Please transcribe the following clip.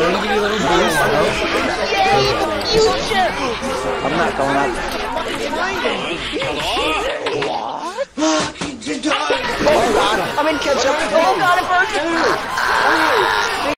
itty little boost. Yay, the future! I'm not going up. Oh god, I'm in ketchup. Oh god, it burns!